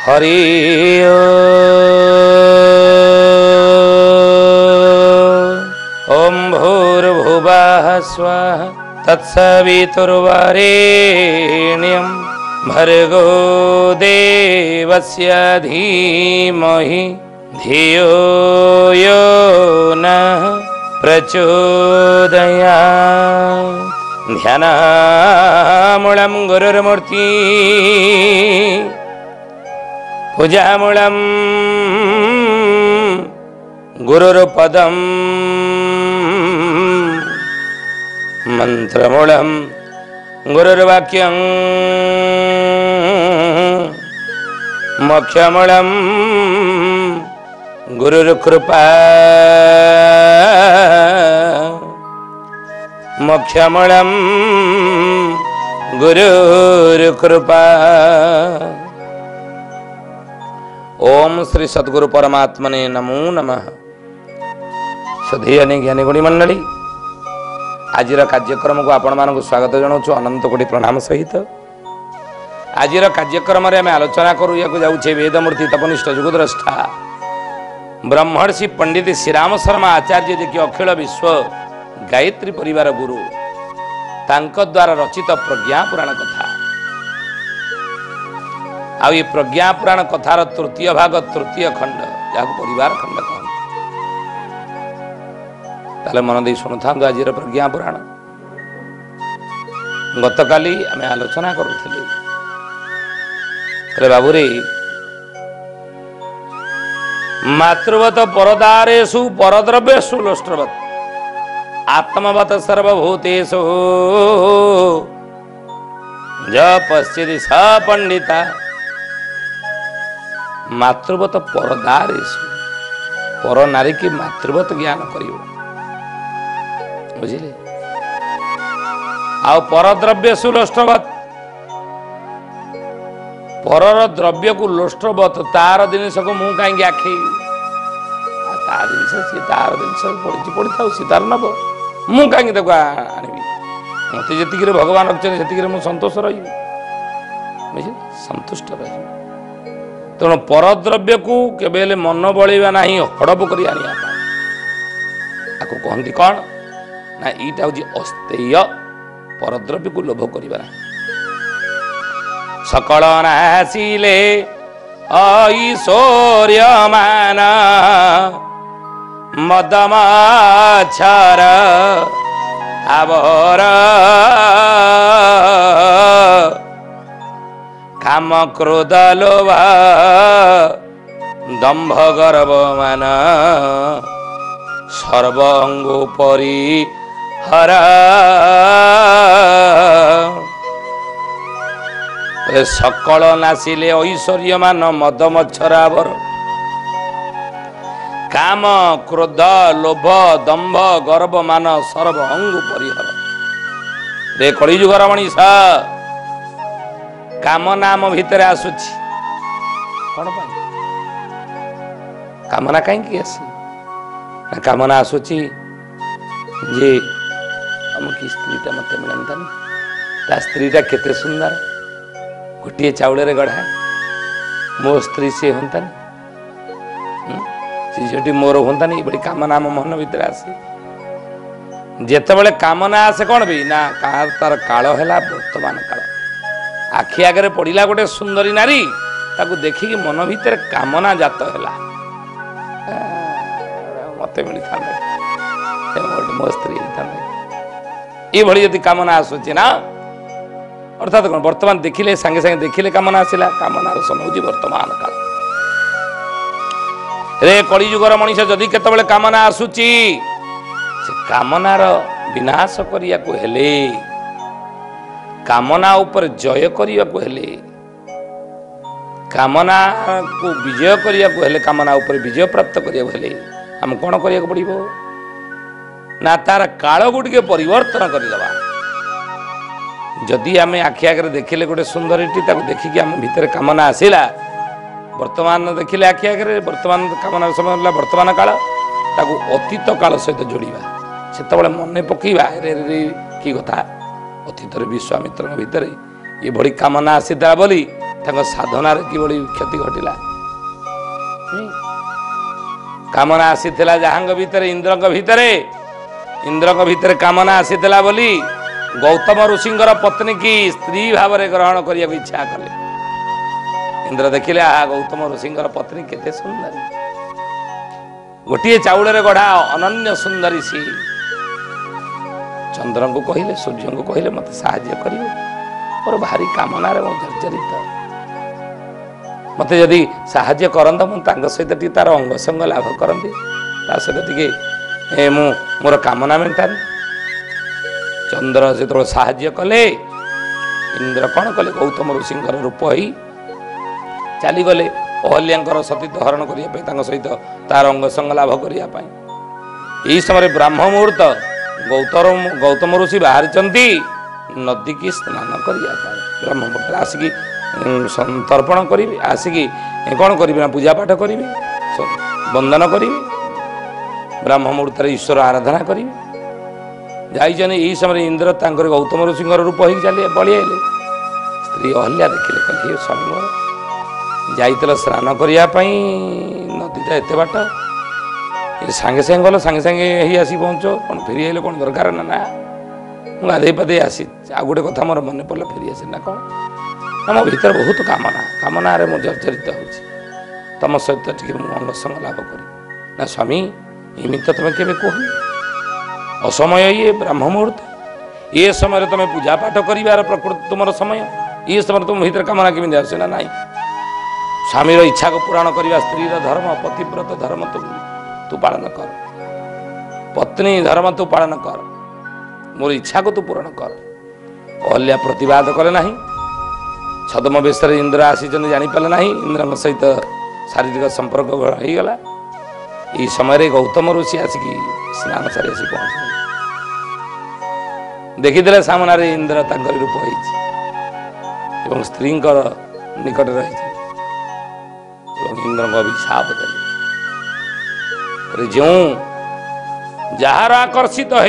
हरि ओम भूर्भुवः स्वः तत्सवितुर्वरेण्यं भर्गो देवस्य धीमहि धियो यो नः प्रचोदयात्। ध्यानामूलं गुरुर्मूर्ति पूजामूलं गुरुर्पदं मंत्रमूलं गुरुर्वाक्यं मोक्षमूलं गुरुर्कृपा मोक्षमूलं गुरुर्कृपा। ओम श्री सद्गुरु परमात्मने नमो नमः। श्रद्धेय ज्ञानी गुणी मंडली, आजिर कार्यक्रम को आपण मानक स्वागत जनाऊँ अनंत कोटि प्रणाम सहित। आजिर कार्यक्रम आम आलोचना करू या जाऊे वेदमूर्ति तपनिष्ठ जुगद्रष्टा ब्रह्मर्षि पंडित श्रीराम शर्मा आचार्य जी की अखिल विश्व गायत्री परिवार गुरु तांक द्वारा रचित प्रज्ञा पुराण कथा। आ ये प्रज्ञा पुराण कथार तृतीय भाग तृतीय खंड जहाँ परिवार खंड कहते ताले मन दे शुणु था आज प्रज्ञा पुराण। गतकाली आम आलोचना करुले बाबूरे मातृवत परदारेषु परद्रव्येषु लोष्ट्रवत आत्मवत सर्वभूतेषु ज पश्यति स पंडिता। मातृवत परदारेषु पर नारी की मातृवत ज्ञान करियो बुझिले। आ परद्रव्येषु लोष्ट्रवत परर द्रव्य को लोष्ट्रवत तार जिनिस को मु कहीं आखे तार जिनिस सी तार जिनिस पड़ी था सी तार नब मु कहीं आनबी मत जी भगवान रखते से सतोष रही सन्तुष्ट रही। तेणु परद्रव्य को केवल मन बलैवा ना हड़प कर कहती कौन ना यहाँ हूँ अस्तेय परद्रव्य को लोभ करवा ना। सकल नासिले ऐश्वर्यमान मदमाच्छर आवर काम क्रोध लोभ दंभ गर्व मान सर्वंगोपरि हरा। सकल नासिले ऐश्वर्यमान मद मच्छरावर काम क्रोध लोभ दंभ गर्व मान सर्व अंग परिहर। रे कलिजुगर मनीष कामना आम भितर आसुची कौन कामना कहीं आसी ना कामना आसुची जे अमुकी स्त्रीटा मत मिलता ता स्त्रीटा केते सुंदर गोटे चाउल गढ़ा मो स्त्री सी हूँ झीटी मोर हूँ बड़ी कामना आम मन भर आसे। जिते कामना आसे कौन भी ना तार काल है वर्तमान काल आखि आगे पड़ा गोटे सुंदरी नारी ताकू देखिकी मन भीतर कामना जात है मत मिली था मो स्त्री ये यदि कामना आसूची ना अर्थात कौन वर्तमान देखिले सांगे सांगे देखिले कामना आसला कामनार समय हूँ वर्तमान काल। रे कलिजुगर मनीष जदि केतबेले कामना आसूची से कामनार विनाश करिया को हेले कामना ऊपर जय करिया को हेले कामना को विजय करिया को हेले कामना ऊपर विजय प्राप्त करिया को हेले हम कौन करिया को पड़िबो ना तार काल गुटिके परिवर्तन करदबा। जदि आम आखि आगे देखिले गोटे सुंदरीटी देखिकी आम भितर कामना आसला वर्तमान देखिले आखि आगे वर्तमान कामना समय वर्तमान काल ताकू अतीत काल सहित जोड़ा से मन पकईवा रे कि कथा अतीत विश्वामित्र भितर ये बड़ी कामना आसीता बोली साधनार किभଳି क्षति घटिला कामना आसीथिला जहांग भितरे इंद्रक भितरे कामना आसीथिला बोली गौतम ऋषिंकर पत्नी की स्त्री भाव में ग्रहण करने को इच्छा कले इंद्र देखिले गौतम ऋषिंकर पत्नी केते सुंदर गोटे चाउल गढ़ा अनन्य सुंदरी सी चंद्र को कहले सूर्य को कहले मत साहाय्य करियो और भारी कामना रे जर्जरित मत जदि साहाय्य करंदा मु तांग सहित टी तार अंग संग लाभ करंदी ता सहित टिके मु मोर कामना मेंटानी चंद्र से तो साहाय्य कले इंद्र कौन कले गौतम ऋषिंकर रूप ही चली गले अहल्यां सतीत्व हरण करने सहित तार अंग संग लाभ करने यही समय ब्राह्म मुहूर्त गौतम ऋषि बाहरी नदी की स्नान करने ब्रह्म मुहूर्त आसिकी तर्पण करी आसिकी कौन करी पूजा पाठ करी वंदन करी ब्राह्म मुहूर्त ईश्वर आराधना करी जाइछने यही समय इंद्र तांकर गौतम ऋषिंकर रूप हो चली पलि आइले स्त्री अहल्या देखिले कहले स्वामी मोर जाइतल स्नान करने नदी तो एत बाट सांगे सांगे गल सांगे सांगे ही आसी पहुँच कौन फेरी आइले कौन दरकार ना ना मुझे गाधे पाधे आसी आ गोटे कथा मोर मन पड़े फेरी आसे ना कौन ना मो भीतर बहुत कामना मुझे जर्जरित हो तुम सहित टी अंग संग लाभ करी ना स्वामी इमित तुम के कह असमय ये ब्रह्म मुहूर्त ये समय तुम पूजा पाठ कर प्रकृति तुम समय ये समय तुम भीतर कामना केमी आसे ना नाई स्वामी इच्छा को पूरण करने स्त्री धर्म पतिव्रत धर्म तू पालन कर पत्नी धर्म तू पालन कर मोर इच्छा को तू पूरण कर अहल्या प्रतिवाद कले ना छद्म बेश इंद्र आसी जापारे ना इंद्र सहित शारीरिक संपर्क हो गला ये समय गौतम ऋषि आसिक स्नान सारी आसी पहुँच देखीदे सामना इंद्र तांकर रूप हो स्त्री निकट रही इंद्र को अभिशाप देले जो जार आकर्षित हो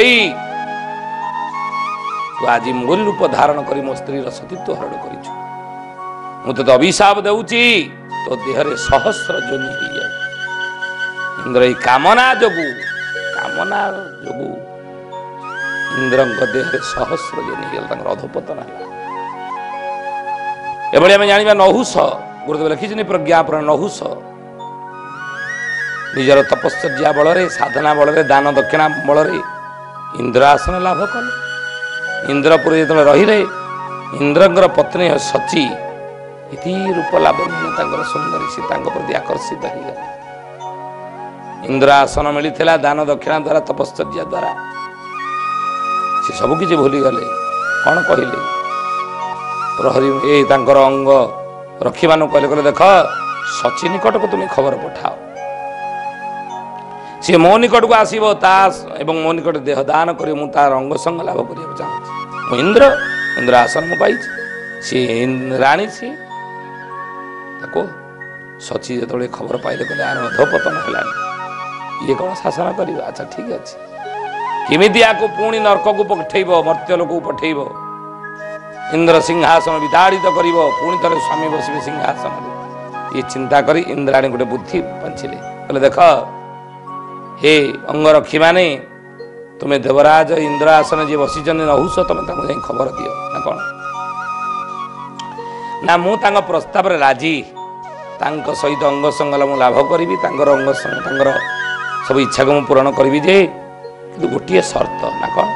तू आज मोरी रूप धारण कर मो स्त्री सतीत्व हरण कर अभिशाप देउची तो देहरे सहस्र जोनि हो जाए इंद्र कामना जोगु इंद्र देहरे सहस्र जोनि हो अधोपतन है एभली आम जाना नहुष गुरुदेव लिखी प्रज्ञापन नहुष निजर तपश्चर्या बल साधना बल दान दक्षिणा बल इंद्र आसन लाभ कले इंद्रपुर जो रही इंद्र पत्नी सची इति रूप लावण्य सुंदरी सी प्रति आकर्षित हो गए इंद्र आसन मिलता दान दक्षिणा द्वारा तपश्चर्या द्वारा से सबकि भूली गले कौन कहले प्रहरी ये अंग रखी मान कहले देख सची निकट को तुम्हें खबर पठाओ सी मो निकट को आसो एवं मो निकट देह दान कर तार अंग संग लाभ करने चाहूँ इंद्र आसन मु पाई सी राणी सी सची जो खबर पाइले कहले आर अधोपतन है ये कौन शासन कर अच्छा ठीक अच्छे किमिति को पुणी नर्क को पठेब मर्त्यलोक को पठेब इंद्र सिंहासन विताड़ित कर पुणी थे स्वामी बसवे सिंहासन ये चिंता करी इंद्राणी गोटे बुद्धि पंचिले कहले देख हे अंग रखी माने तुम्हें देवराज इंद्र आसन जी बसी नहुष तुम खबर दियो ना कौन ना मु प्रस्ताव राजी सहित अंग संग लाभ करी अंग संग सब इच्छा को पूरण करी जे कि गोटे शर्त ना कौन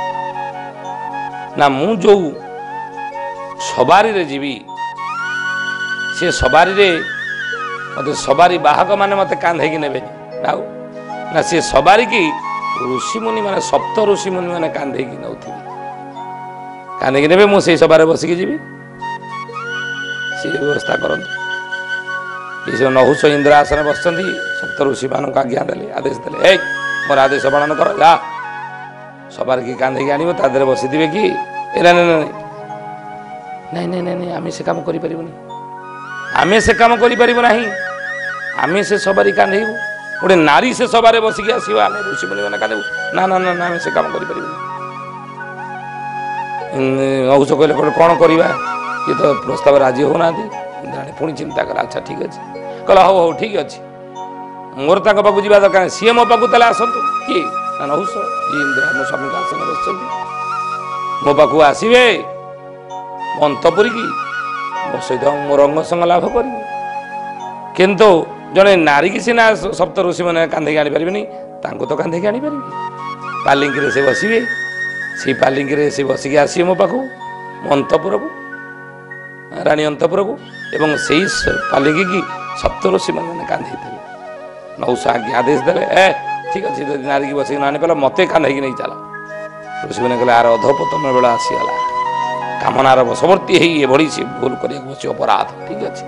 ना मु जो सवारी रे जीवी से सवारी रे मत सवारी बाहक माने मत कांधे की नेबे ना से सवारी की ऋषिमुनि माने सप्त ऋषिमुनि माने कांधे की नौथि कांधे की नेबे मु से सवारी बसिक जीवी से व्यवस्था करंतु ये नहुष इंद्र आसन बसती सप्त ऋषि मान आज्ञा देले आदेश देले ए मोर आदेश पालन कर जा सवार की कांधे की आनिब ता देहरे बसी दिबे कि ना ना नहीं नहीं नहीं आम से काम करें आम से काम करें आम से सवारी कांधेबू गोटे नारी से सवारे बसिक आसो आम ऋषि मुनि मैंने कांधेबू ना ना ना आम से काम करें नहुष कहले कौन करवा ये तो प्रस्ताव राजी होना ଇନ୍ଦ୍ରାଣୀ ପୁଣି ଚିନ୍ତା କଲା ଆଚ୍ଛା ଠିକ୍ ଅଛି କହିଲା ହଉ ହଉ ଠିକ୍ ଅଛି ମୋର ତାଙ୍କ ପାଖକୁ ଯିବା ଦରକାର ସିଏ ମୋ ପାଖକୁ ତାହେଲେ ଆସନ୍ତୁ କିଏ ନା ନହୁଷ ଯିଏ ଇନ୍ଦ୍ର ମୋ ସ୍ୱାମୀଙ୍କ ଆସନରେ ବସିଛନ୍ତି ମୋ ପାଖକୁ ଆସିବେ ମୋ ଅନ୍ତପୁରୀକି ମୋ ସହିତ ମୋ ରଙ୍ଗ ସଙ୍ଗ ଲାଭ କରିବି କିନ୍ତୁ ଜଣେ ନାରୀକି ସିନା ସପ୍ତ ଋଷିମାନେ କାନ୍ଧେଇକି ଆଣିପାରିବେନି ତାଙ୍କୁ ତ କାନ୍ଧେଇକି ଆଣିପାରିବେ ପାଲିଙ୍କିରେ ସେ ବସିବେ ସେଇ ପାଲିଙ୍କିରେ ସେ ବସିକି ଆସିବେ ମୋ ପାଖକୁ ମୋ ଅନ୍ତପୁରକୁ ରାଣୀ ଅନ୍ତପୁରକୁ ଏବଂ ସେଇ ପାଲିଙ୍କିକି ସପ୍ତ ଋଷିମାନେ କାନ୍ଧେଇଥିଲେ ନହୁଷ ଆଜ୍ଞା ଆଦେଶ ଦେଲେ ଠିକ୍ ଅଛି ଯଦି ନାରୀକି ବସିକି ନ ଆଣିପାରିଲା ମୋତେ କାନ୍ଧେଇକି ନେଇ ଚାଲ ଋଷିମାନେ କହିଲେ ଆର ଅଧପତନ ବେଳ ଆସିଗଲା କାମନାର ବଶବର୍ତ୍ତୀ ହେଇ ଏଭଳି ସେ ଭୁଲ କରିବାକୁ ବସି ଅପରାଧ ଠିକ୍ ଅଛି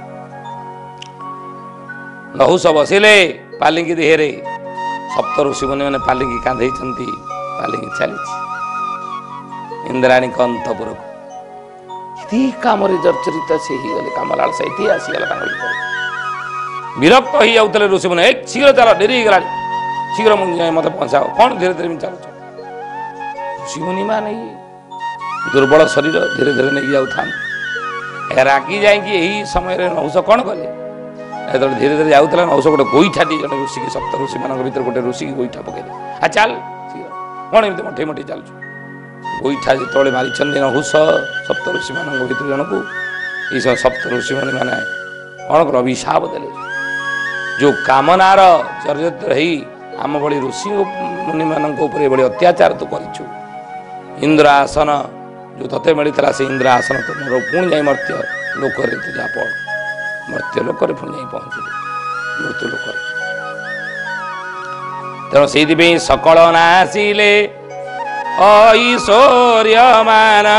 ନହୁଷ ବସିଲେ ପାଲିଙ୍କି ଦେହରେ ସପ୍ତ ଋଷିମାନେ ପାଲିଙ୍କି କାନ୍ଧେଇଛନ୍ତି ପାଲିଙ୍କି ଚାଲିଛି ଇନ୍ଦ୍ରାଣୀଙ୍କ ଅନ୍ତପୁରକୁ ଏଠି କାମରେ ଜର୍ଜରିତ ସେ ହେଇଗଲେ କାମଲାଳ ସେଇଠି ଆସିଗଲା ତାଙ୍କ ଭିତରେ ବିରକ୍ତ ହେଇଯାଉଥିଲେ ଋଷିମାନେ ଶୀଘ୍ର ଚାଲ ଡେରି ହେଇଗଲାଣି ଶୀଘ୍ର ମୋତେ ପହଞ୍ଚାଅ କ'ଣ ଧୀରେ ଧୀରେ ଚାଲୁଛ ଋଷିମୁନି ମାନେ ଦୁର୍ବଳ ଶରୀର ଧୀରେ ଧୀରେ ନେଇକି ଯାଉଥାନ୍ତି ରାଗି ଯାଇକି ଏହି ସମୟରେ ନହୁଷ କ'ଣ କଲେ ଯେତେବେଳେ ଧୀରେ ଧୀରେ ଯାଉଥିଲା ନହୁଷ ଗୋଟେ ଗୋଇଠାଟି ଜଣେ ଋଷିକି ସପ୍ତ ଋଷିମାନଙ୍କ ଭିତରେ ଗୋଟେ ଋଷିକି ଗୋଇଠା ପକେଇଲେ ଚାଲ ଶୀଘ୍ର କ'ଣ ଏମିତି ମଠେଇ ମଠେଇ ଚାଲୁଛୁ ଗୋଇଠା ଯେତେବେଳେ ମାରିଛନ୍ତି ନହୁଷ ସପ୍ତ ଋଷିମାନଙ୍କ ଭିତରୁ ଜଣକୁ ଏଇ ସପ୍ତ ଋଷିମାନେ କ'ଣ କର ଅଭିଶାପ ଦେଲେ ଯେଉଁ କାମନାର ଜର୍ଜରିତ ହେଇ ଆମ ଭଳି ଋଷି ମୁନିମାନଙ୍କ ଉପରେ ଏଭଳି ଅତ୍ୟାଚାର ତୁ କରିଛୁ ଇନ୍ଦ୍ର ଆସନ ଯେଉଁ ତତେ ମିଳିଥିଲା ସେ ଇନ୍ଦ୍ର ଆସନ ତୁମର ପୁଣି ଯାଇ ମର୍ତ୍ତ୍ୟ ଲୋକରେ ତୁ ଯା ପଡ଼ ମର୍ତ୍ତ୍ୟ ଲୋକରେ ପୁଣି ଯାଇ ପହଞ୍ଚିଲେ ମୃତ୍ୟୁ ଲୋକରେ ତେଣୁ ସେଇଥିପାଇଁ ସକଳ ନାସିଲେ ଐଶ୍ୱର୍ଯ୍ୟମାନ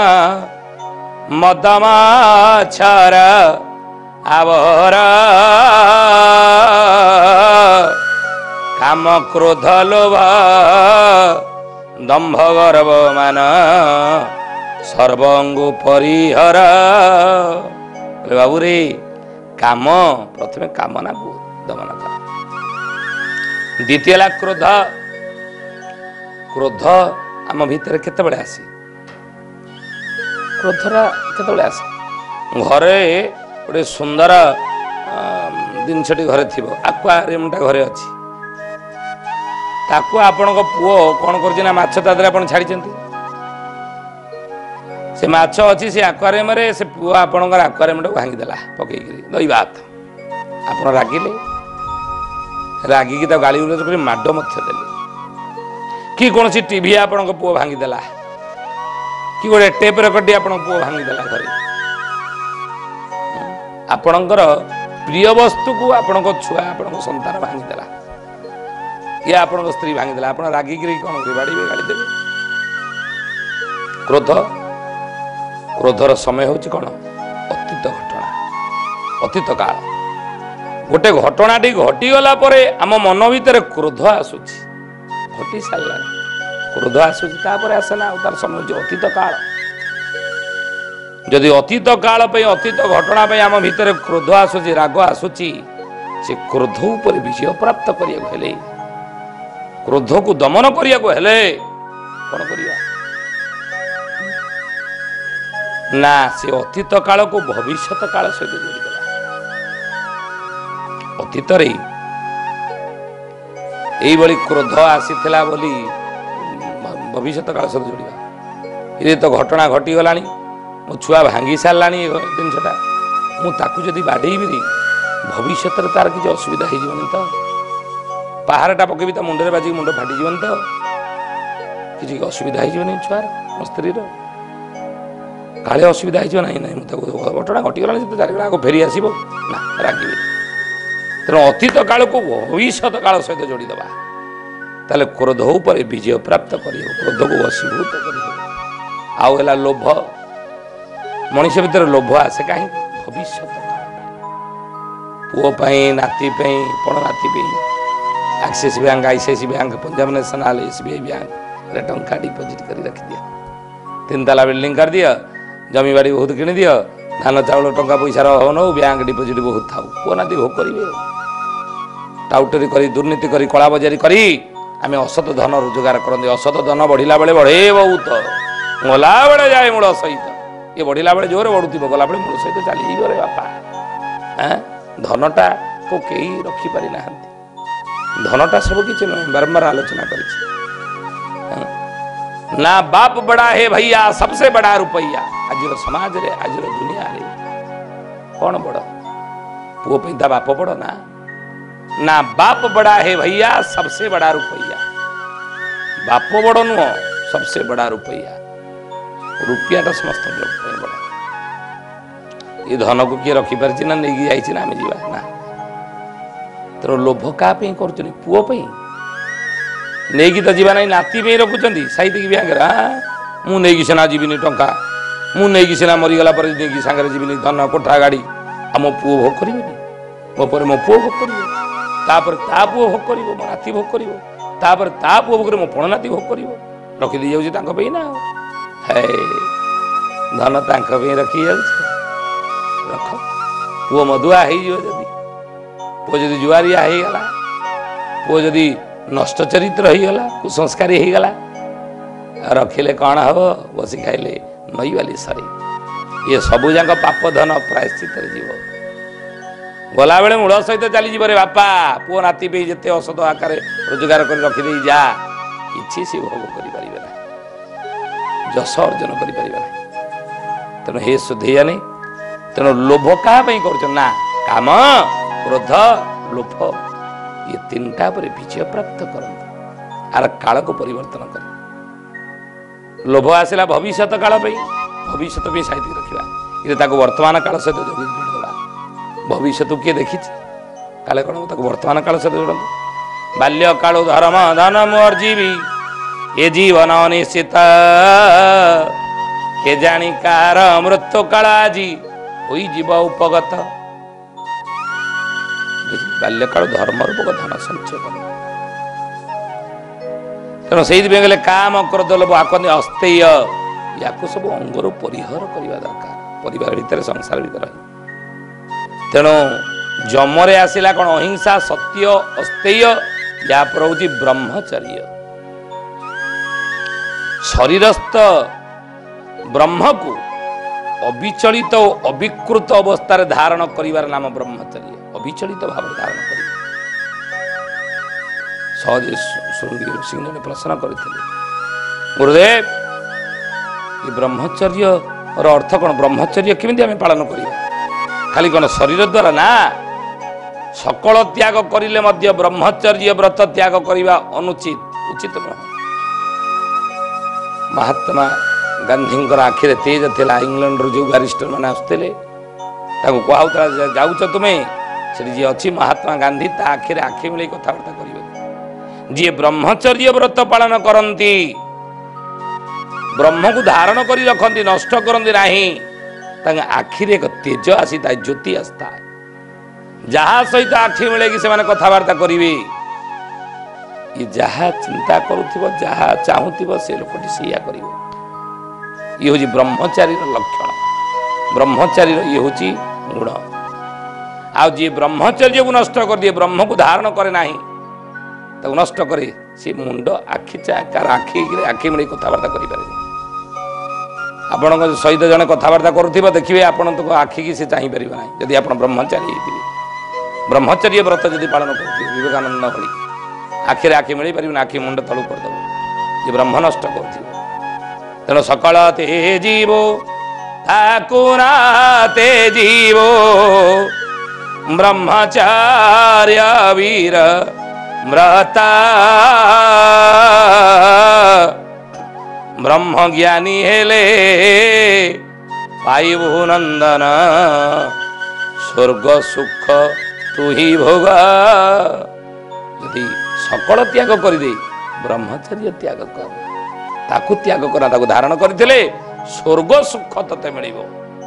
ମଦମାଛର ଆବର କାମ କ୍ରୋଧ ଲୋଭ ଦମ୍ଭ ଗର୍ବ ମାନ ସର୍ବଙ୍ଗୁ ପରିହର ବାବୁରେ କାମ ପ୍ରଥମେ କାମନାକୁ ଦମନ କର ଦ୍ୱିତୀୟ ହେଲା କ୍ରୋଧ କ୍ରୋଧ ଆମ ଭିତରେ କେତେବେଳେ ଆସେ କ୍ରୋଧଟା କେତେବେଳେ ଆସେ ଘରେ ଗୋଟେ ସୁନ୍ଦର ଜିନିଷଟି ଘରେ ଥିବ ଆକ୍ୱାରିୟମଟା ଘରେ ଅଛି ତାକୁ ଆପଣଙ୍କ ପୁଅ କ'ଣ କରୁଛି ନା ମାଛ ତା ଦେହରେ ଆପଣ ଛାଡ଼ିଛନ୍ତି ସେ ମାଛ ଅଛି ସେ ଆକ୍ୱାରିୟମରେ ସେ ପୁଅ ଆପଣଙ୍କର ଆକ୍ୱାରିୟମଟାକୁ ଭାଙ୍ଗିଦେଲା ପକେଇକିରି ଦଇବା ହାତ ଆପଣ ରାଗିଲେ ରାଗିକି ତାକୁ ଗାଳି ଗୁଲଜ କରି ମାଡ଼ ମଧ୍ୟ ଦେଲେ କି କୌଣସି ଟିଭି ଆପଣଙ୍କ ପୁଅ ଭାଙ୍ଗିଦେଲା କି ଗୋଟେ ଟେପ୍ ରେକର୍ଡଟି ଆପଣଙ୍କ ପୁଅ ଭାଙ୍ଗିଦେଲା ଘରେ ଆପଣଙ୍କର ପ୍ରିୟ ବସ୍ତୁକୁ ଆପଣଙ୍କ ଛୁଆ ଆପଣଙ୍କ ସନ୍ତାନ ଭାଙ୍ଗିଦେଲା ଇଏ ଆପଣଙ୍କ ସ୍ତ୍ରୀ ଭାଙ୍ଗିଦେଲା ଆପଣ ରାଗିକିରି କ'ଣ କରିବେ ବାଡ଼ିବେ ଗାଳି ଦେବେ କ୍ରୋଧ କ୍ରୋଧର ସମୟ ହେଉଛି କ'ଣ ଅତୀତ ଘଟଣା ଅତୀତ କାଳ ଗୋଟେ ଘଟଣାଟି ଘଟିଗଲା ପରେ ଆମ ମନ ଭିତରେ କ୍ରୋଧ ଆସୁଛି ଘଟି ସାରିଲାଣି କ୍ରୋଧ ଆସୁଛି ତାପରେ ଆସେ ନା ଆଉ ତାର ସମୟ ହେଉଛି ଅତୀତ କାଳ ଯଦି ଅତୀତ କାଳ ପାଇଁ ଅତୀତ ଘଟଣା ପାଇଁ ଆମ ଭିତରେ କ୍ରୋଧ ଆସୁଛି ରାଗ ଆସୁଛି ସେ କ୍ରୋଧ ଉପରେ ବିଜୟ ପ୍ରାପ୍ତ କରିବାକୁ ହେଲେ କ୍ରୋଧକୁ ଦମନ କରିବାକୁ ହେଲେ କ'ଣ କରିବା ନା ସେ ଅତୀତ କାଳକୁ ଭବିଷ୍ୟତ କାଳ ସହିତ ଯୋଡ଼ିଦେଲା ଅତୀତରେ এইভাবে ক্রোধ আসিଥିଲା ବୋଲି ভবিষ্যৎ কাল সହିତ ଯୋଡ଼ିବା ଏ ତ ଘଟଣା ଘଟିଗଲାଣି ମୋ ଛୁଆ ଭାଙ୍ଗି ସାରିଲାଣି ଏ ଜିନିଷଟା ମୁଁ ତାକୁ ଯଦି ବାଡ଼େଇବି ଭବିଷ୍ୟତରେ ତାର କିଛି ଅସୁବିଧା ହେଇଯିବନି ତ ପାହାରଟା ପକେଇବି ତା ମୁଣ୍ଡରେ ବାଜିକି ମୁଣ୍ଡ ଫାଟିଯିବନି ତ କିଛି ଅସୁବିଧା ହେଇଯିବନି ଛୁଆର ମୋ ସ୍ତ୍ରୀର କାଳେ ଅସୁବିଧା ହେଇଯିବ ନାହିଁ ନାହିଁ ମୁଁ ତାକୁ ଘଟଣା ଘଟିଗଲାଣି ସେ ଚାରିଗଡ଼ା ଆଗ ଫେରି ଆସିବ ନା ରାଗିବି ତେଣୁ ଅତୀତ କାଳକୁ ଭବିଷ୍ୟତ କାଳ ସହିତ ଯୋଡ଼ିଦେବା ତାହେଲେ କ୍ରୋଧ ଉପରେ ବିଜୟ ପ୍ରାପ୍ତ କରିହେବ କ୍ରୋଧକୁ ବଶୀଭୂତ କରିହେବ ଆଉ ହେଲା ଲୋଭ ମଣିଷ ଭିତରେ ଲୋଭ ଆସେ କାହିଁକି ଭବିଷ୍ୟତ ପୁଅ ପାଇଁ ନାତି ପାଇଁ ପଣ ନାତି ପାଇଁ Axis bank ICICI bank Punjab national SBI ବ୍ୟାଙ୍କରେ ଟଙ୍କା ଡିପୋଜିଟ୍ କରି ରଖିଦିଅ 3 ତାଲା ବିଲ୍ଡିଂ କରିଦିଅ ଜମିବାଡ଼ି ବହୁତ କିଣିଦିଅ ଧାନ ଚାଉଳ ଟଙ୍କା ପଇସାର ଅଭାବ ନଉ ବ୍ୟାଙ୍କ ଡିପୋଜିଟ୍ ବହୁତ ଥାଉ ପୁଅ ନାତି ଭୋଗ କରିବେ ଟାଉଟରୀ କରି ଦୁର୍ନୀତି କରି କଳାବଜାରୀ କରି ଆମେ ଅସତ ଧନ ରୋଜଗାର କରନ୍ତି ଅସତ ଧନ ବଢ଼ିଲା ବେଳେ ବଢ଼େ ବହୁତ ଗଲା ବେଳେ ଯାଏ ମୂଳ ସହିତ ये बढ़ला बेले जोर बढ़ुव गला बेले मूल सहित चलीज रे बापा। धनटा को कई रखिपारि ना धनटा सब किसी नुह बारंबार आलोचना कर ना बाप बड़ा है भैया सबसे बड़ा रुपया। आज समाज रे आज दुनिया रे कौन बड़ पुओ पे बाप बड़ ना बाप बड़ा है भैया सबसे बड़ा रुपया। बाप बड़ नुह सबसे बड़ा रुपया। रुपयाटा समस्त लोग बड़ा। ये धन को किए रखिपारि ना नहीं जाइए आम जा ना तेरे लोभ क्या कर पुओ नहीं तो जीवा ना नाती पे रखुंट साइड ब्यांक मु नहीं सीना जीविनी टंका मु नहीं सीना मरीगला नहीं सांगे जीविनी धन कोठा गाड़ी आ मो पुओ भोग कर मो पर मो पुओ भोग कर ता पुओ भोग कर मो नाती भोग कर ता पुओ भोग मो पण नाती भोग कर रखी जाऊँ ना है धन तांई रखी रख पुओ मधुआ हो पुओ जदि जुआरिया होगला पुओ जदि नष्ट चरित्र होगला कुसंस्कारी होगला रखिले कौन हम बसी खाइले नई वाली सरी ये सबू जाक पाप धन प्रायश्चित जीव गला बेले मूल सहित चलीज रे बापा। पुओ नाती पे जिते औषध आकार रोजगार कर रखिदे जा कि सी भोग कर जस अर्जन कर तेणु हे सुधेया नहीं तेणु लोभ क्या कर ना काम क्रोध लोभ ये तीनटा पर विजय प्राप्त करते आर काल को परिवर्तन कर लोभ आसला भविष्य काल भविष्य साइड रखा ये वर्तमान काल सहित जोड़ा भविष्य किए देखी काले कौन वर्तमान काल सहित जोड़ बाल्य काल धर्म धन मोर जीवी ये जीवन अनिश्चित के जानी कार मृत्यु काल आज हुई जीव उपगत बाल्यकाल धर्म रूपक धन संचय कर तेणु से गले काम क्रोध लोभ आकन्द अस्तेय या सब अंगर परिहार करने दरकार परिवार भितर संसार भीतर तेणु जमरे आसला कौन अहिंसा सत्य अस्तेय या पर हूँ ब्रह्मचर्य शरीरस्थ ब्रह्म को अविचलित और अविकृत अवस्था धारण करिवार नाम ब्रह्मचर्य अविचलित भाव धारण कर सहज श्रृंगी सिंह ने प्रश्न करते गुरुदेव ये ब्रह्मचर्य अर्थ कौन ब्रह्मचर्य केमिति आम पालन करिया खाली कौन शरीर द्वारा ना सकल त्याग करिले मध्य ब्रह्मचर्य व्रत त्याग करिवा अनुचित उचित नह महात्मा गांधी आखिरे तेज थिला इंग्लैंड रो जो बैरिस्टर माने आसुले कहूला जाऊच तुम्हें से जी अच्छी महात्मा गांधी ता आखिरे आखि मिले कथबार्ता करेंगे जी ब्रह्मचर्य व्रत पालन करती ब्रह्म को धारण कर रखती नष्ट करती ना आखिरे एक तेज आसी था ज्योति आसता जहा सहित आखि मिले कि से कथबार्ता करेंगे ये जहा चिंता करुव जहा चाहूब से लोकटी से कर ये हूँ ब्रह्मचारी लक्षण ब्रह्मचारी ये हूँ गुण आ जी ब्रह्मचर्य को नष्ट कर दिए ब्रह्म को धारण करे ना तो नष्ट करे सी मुंड आखि कार आखि मिले कथबार्ता करें आपण सहित जड़े कथबार्ता करुवा देखिए आपण तो आखि की से चाहिए ना जदि आप ब्रह्मचारी ब्रह्मचर्य व्रत जदि पालन कर विवेकानंद भली आखिरे आखि मिल पार आखि मुंड तलू करदेव ये ब्रह्म नष्ट कर तेणु सकल ते जीवो ताकुनाते जीवो ब्रह्मचार्य वीर म्रता ब्रह्म ज्ञानी हेले पाइबु नंदन स्वर्ग सुख तू ही भोग यदि सकल त्याग करदे ब्रह्मचर्य त्याग कर ताकू त्याग कर ताकू धारण करथिले स्वर्ग सुख तते मिलिबो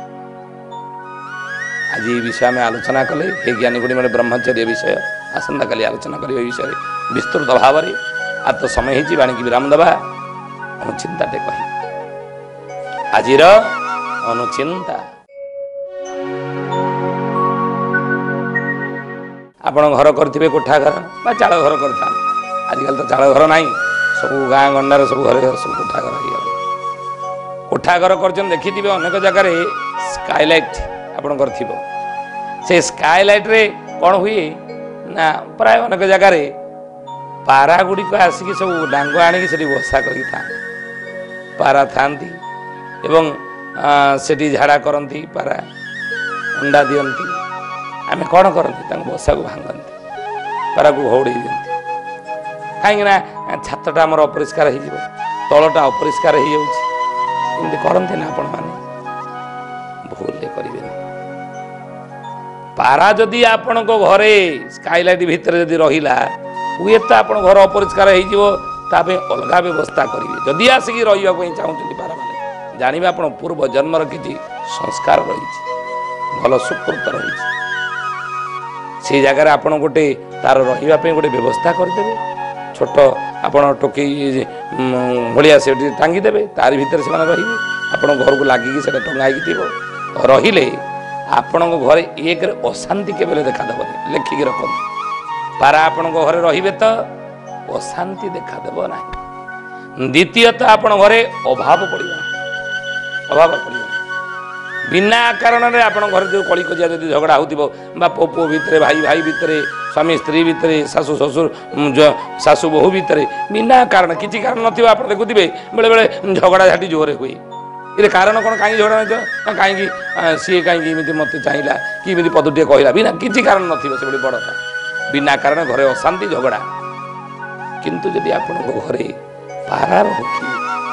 आज ये विषय में आलोचना कले हे ज्ञानी गुणी मैंने ब्रह्मचर्य विषय आसंता काली आलोचना करिए विषय विस्तृत भाव में आज तो समय ही बाणी की विराम दबा अनुचिंताटे कही आजिर अनुचिंता आपण घर करथिबे कोठा घर बा चाल घर करता आजकल तो चाल घर नहीं सब गाँ गंडार सब घर सब कोठा घर हो कोठाघर कर देखि अनेक जगार स्काईलाइट आपणकर थी से स्काईलाइट रे कौन हुए ना प्राय अनेक जगार पारा गुड़िक आसिक सब डांग आणिक बसा कर पारा था सेठी झाड़ा करती पारा अंडा दियंती आम कौन करती बसा को भांगती पारा को घौड़े दिखती कहीं छातटा आमर अपरिष्कार हो तलटा अपरिष्कार हो जाती करते ना आपण मैंने भूल करें पारा जदि आपण घरे स्काईलाइट भितर जदि रहा हुए तो आप घर अपरिष्कार होताप अलग व्यवस्था करेंगे जदि आसिक रही चाहते पारा मैंने जानवे आप पूर्व जन्मर किसी संस्कार रही भल सुकृत रही से जगार आप गोटे तार रही गोटे व्यवस्था करदे छोट आप टोकई भाया से टांगीदे तार भर से रे आप घर को लगिकी से टंगाई रे आपण घरे एक अशांति केवल देखादेव लेखिकी रखते पारा आपण घरे रे तो अशांति देखादेव ना द्वितीयतः आप घरे अभाव पड़ा बिना कारण आप घर जो कली कजिया जब झगड़ा हो बाप पु भितर भाई भाई भितर स्वामी स्त्री भितर शाशु ससुर शाशु बहु भितर बिना कारण किसी कारण ना आप देखुवे बेले बेले झगड़ा झाटी जोरे हुए ये कारण कौन कहीं झगड़ा ना कहीं सी कहीं मत चाहिए कि पदटे कहला बिना किसी कारण ना से बड़ बिना कारण घरे अशांति झगड़ा किंतु जदि आप घरे पारा रखी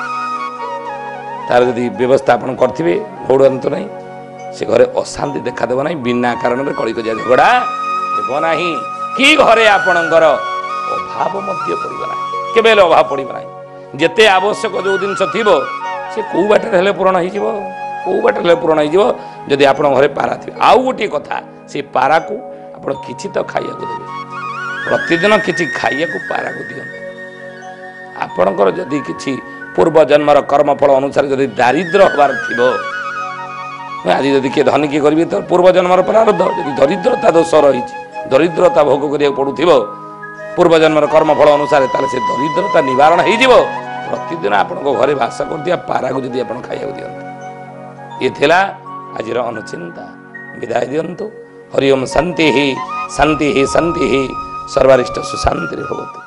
तार जदि व्यवस्था आप करेंगे घोड़ात ना से घरे अशांति देखादेव ना बिना कारण कली कजिया झगड़ा देव ना कि घरे आपणकर अभाव पड़ना केवे अभाव पड़ना जिते आवश्यक जो जिनस थी सी कौ बाटर पूरण हो बाटर पूरण होदि आप घरे पारा थे आउ गोटे कथा से पारा को आप कि तो खाइया देवे प्रतिदिन किसी खाइया पारा को दिखते आपणकर जदि किसी पूर्व जन्मर कर्मफल अनुसार जदि दारिद्र हबार थी आज जदि किए धनिकी करी तो पूर्व जन्मर प्रारब्ध जदि दरिद्रता दोष रही दरिद्रता भोग करा पड़ू पूर्व जन्मर कर्मफल अनुसार से दरिद्रता निवारण हो प्रतिदिन आप घरे बास कर पारा को जदि आप खाइया दिखते ये थिला आज अनुचिंता विदाय दिंतु हरि ओम शांति ही शांति ही शांति ही सर्वारिष्ट सुशांति भवतु।